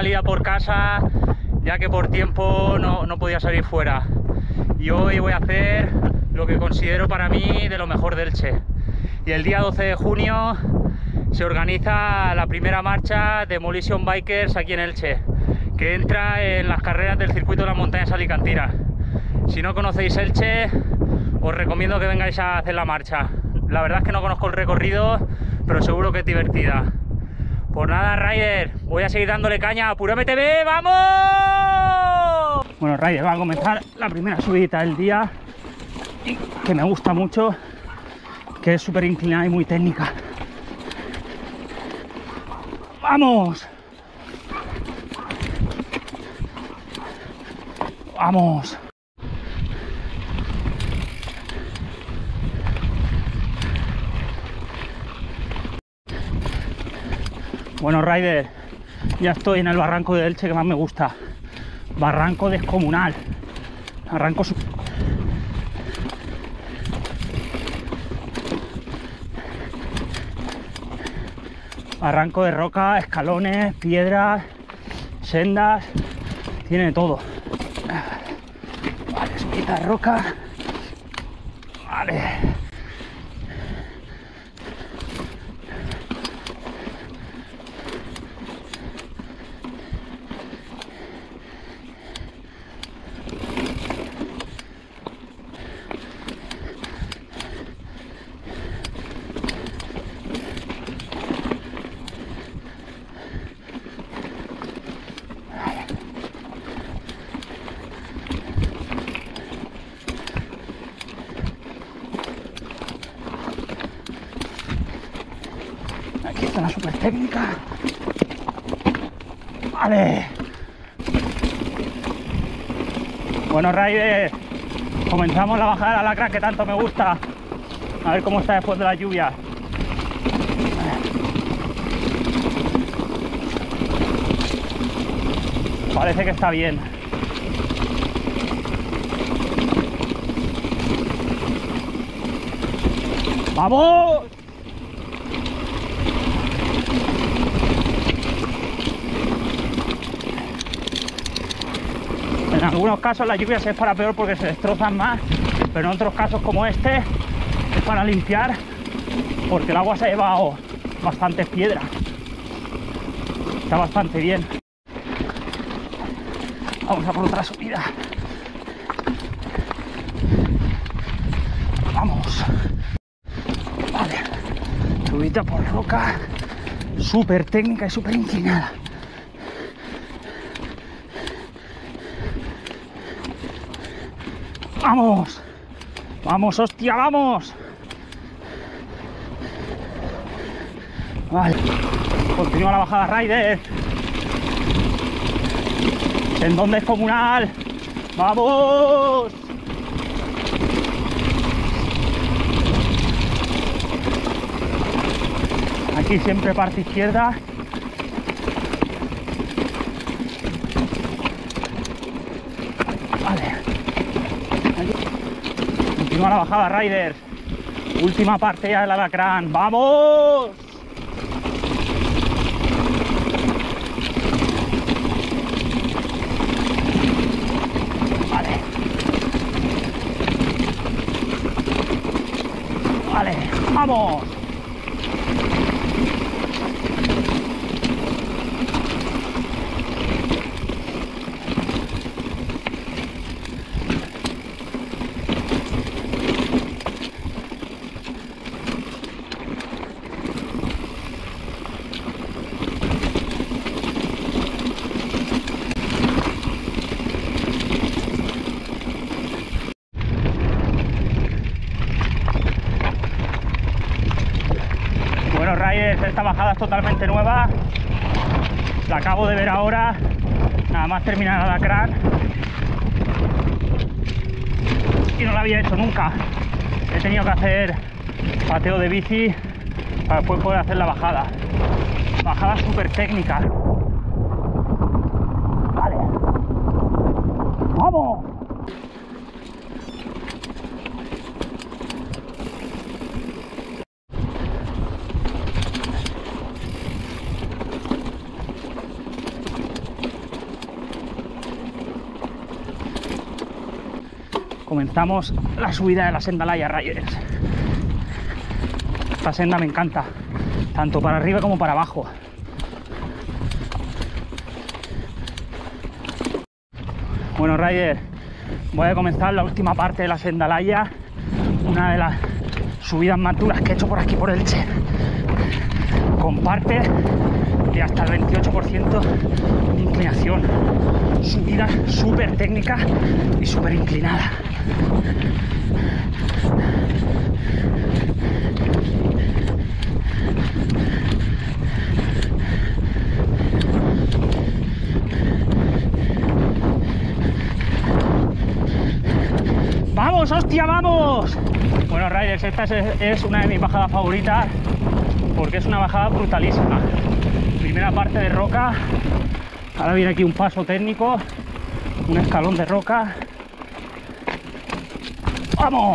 salida por casa, ya que por tiempo no podía salir fuera. Y hoy voy a hacer lo que considero para mí de lo mejor de Elche. Y el día 12 de junio se organiza la primera marcha Demolition Bikers aquí en Elche, que entra en las carreras del circuito de las montañas alicantinas. Si no conocéis Elche, os recomiendo que vengáis a hacer la marcha. La verdad es que no conozco el recorrido, pero seguro que es divertida. Pues nada, Rider, voy a seguir dándole caña. ¡Apúrame TV! ¡Vamos! Bueno, Rider, va a comenzar la primera subidita del día, que me gusta mucho, que es súper inclinada y muy técnica. ¡Vamos! ¡Vamos! Bueno, Rider, ya estoy en el barranco de Elche que más me gusta. Barranco descomunal. Barranco de roca, escalones, piedras, sendas, tiene todo. Vale, subida de roca. Vale. Aquí está la super técnica. Vale. Bueno, Rider, comenzamos la bajada de la crack que tanto me gusta. A ver cómo está después de la lluvia. Parece que está bien. ¡Vamos! En algunos casos la lluvia es para peor porque se destrozan más, pero en otros casos como este es para limpiar porque el agua se ha llevado bastantes piedras. Está bastante bien. Vamos a por otra subida. Vamos. Vale. Subida por roca. Súper técnica y súper inclinada. ¡Vamos! ¡Vamos, hostia, vamos! Vale. Continúa la bajada, Rider. ¿En dónde es comunal? ¡Vamos! Aquí siempre parte izquierda. Vale. Continúa la bajada, Rider. Última parte ya del alacrán. ¡Vamos! Vale. Vale, vamos. Bueno, Rider, esta bajada es totalmente nueva. La acabo de ver ahora, nada más terminar el alacrán. Y no la había hecho nunca. He tenido que hacer pateo de bici para después poder hacer la bajada. Bajada súper técnica. Vale. ¡Vamos! comenzamos la subida de la Sendalaya Riders. Esta senda me encanta, tanto para arriba como para abajo. Bueno, Rider, voy a comenzar la última parte de la Sendalaya, una de las subidas más duras que he hecho por aquí, por Elche, con parte de hasta el 28% de inclinación. Subida súper técnica y súper inclinada. ¡Vamos, hostia, vamos! Bueno, Riders, esta es una de mis bajadas favoritas porque es una bajada brutalísima. Primera parte de roca, ahora viene aquí un paso técnico, un escalón de roca. ¡Vamos!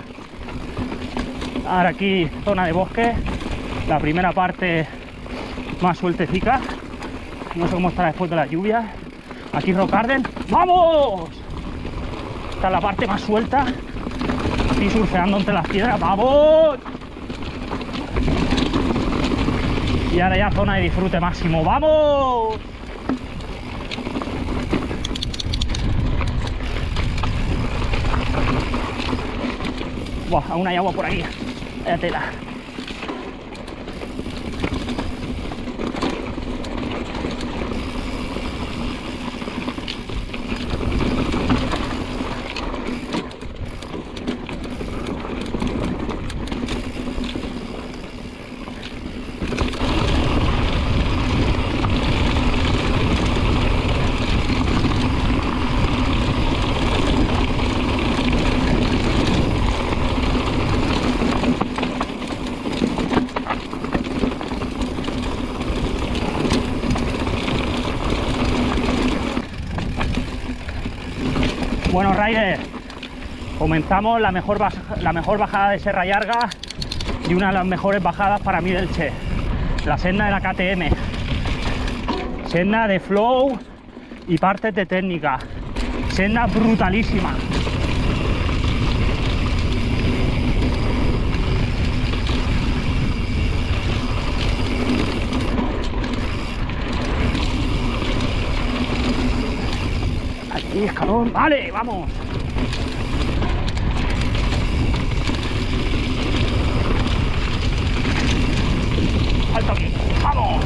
Ahora aquí zona de bosque, la primera parte más sueltecica, no sé cómo estará después de las lluvias. Aquí Rock Garden, ¡vamos! Esta es la parte más suelta, aquí surfeando entre las piedras, ¡vamos! Y ahora ya zona de disfrute máximo, ¡vamos! Buah, aún hay agua por aquí, vaya tela. Bueno, Rider, comenzamos la mejor bajada de Serra Llarga y una de las mejores bajadas para mí del Che, la senda de la KTM, senda de flow y partes de técnica, senda brutalísima. Aquí escalón, vale, vamos. Alto aquí, vamos.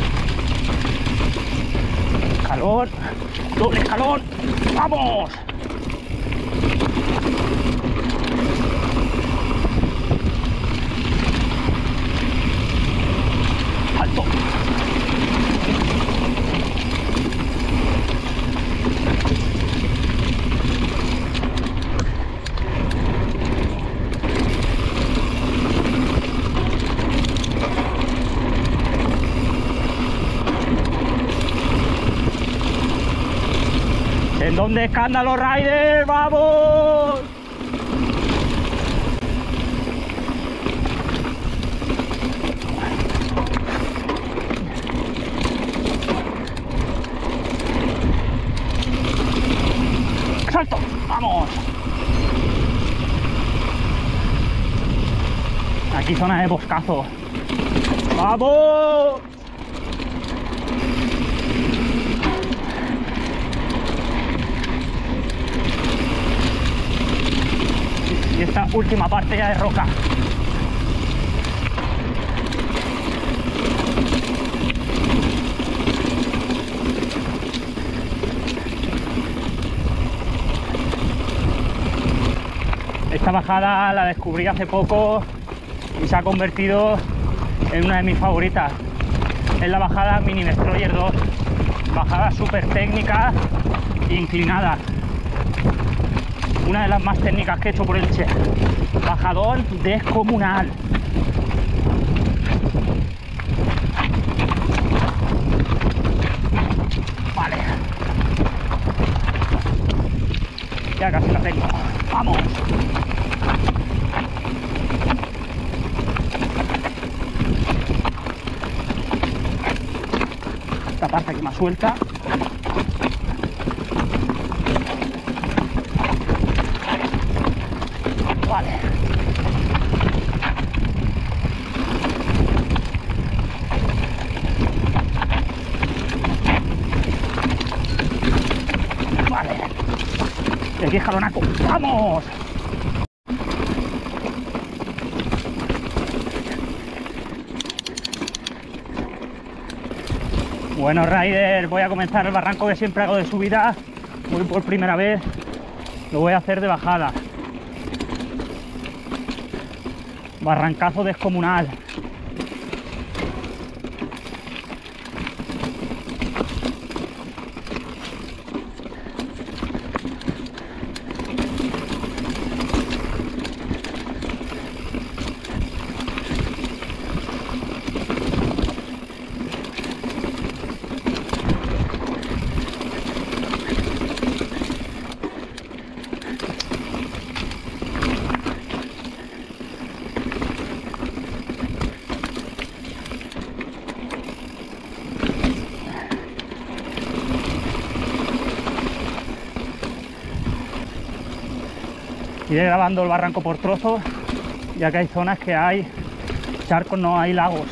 Escalón, doble escalón, vamos. Alto. ¿En dónde escándalo, Rider? ¡Vamos! ¡Salto! ¡Vamos! Aquí zona de boscazo. ¡Vamos! Y esta última parte ya de roca. Esta bajada la descubrí hace poco y se ha convertido en una de mis favoritas. Es la bajada Mini Destroyer 2. Bajada súper técnica e inclinada. Una de las más técnicas que he hecho por Elche. Bajadón descomunal. Vale. Ya casi la tengo. ¡Vamos! Esta parte aquí más suelta. Que aquí escalonaco. ¡Vamos! Bueno, Rider, voy a comenzar el barranco que siempre hago de subida. Voy por primera vez, lo voy a hacer de bajada. Barrancazo descomunal. Iré grabando el barranco por trozos, ya que hay zonas que hay charcos, no hay lagos.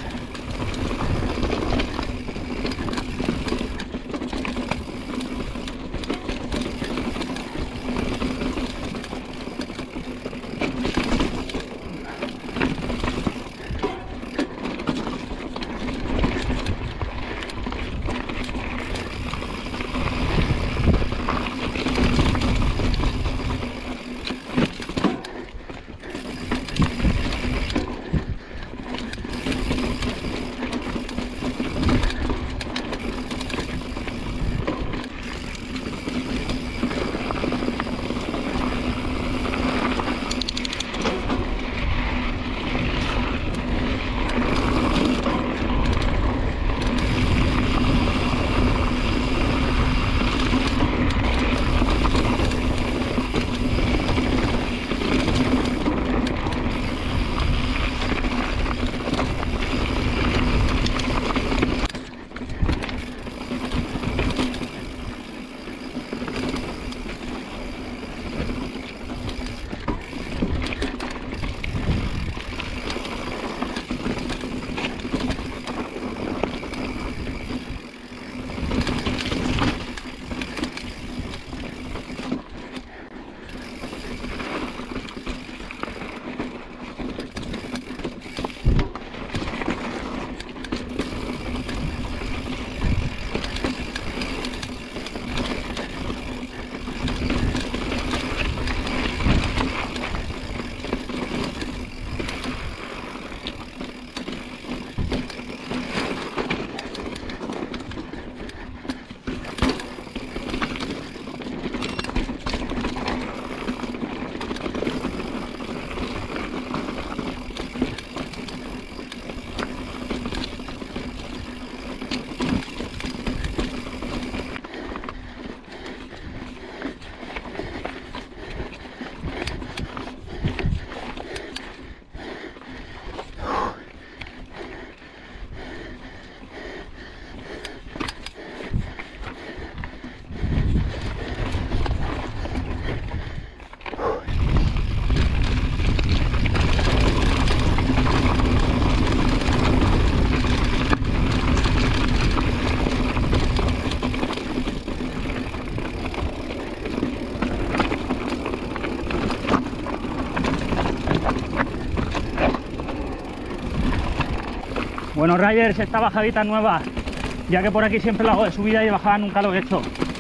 Bueno, Riders, esta bajadita nueva, ya que por aquí siempre lo hago de subida y de bajada nunca lo he hecho.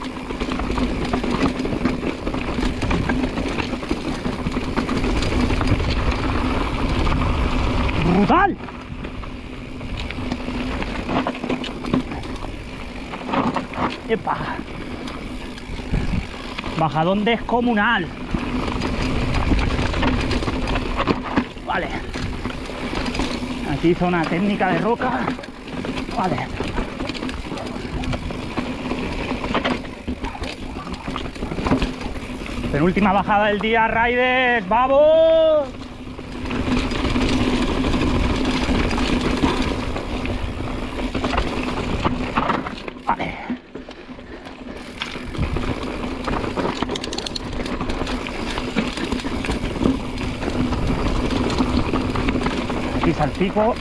¡Brutal! ¡Epa! Bajadón descomunal. Vale. Aquí zona técnica de roca. Vale. Penúltima bajada del día, Riders. ¡Vamos! Vale. Aquí salpico.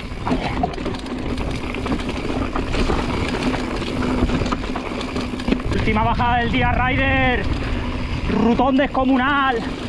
Última bajada del día, Riders. Rutón descomunal.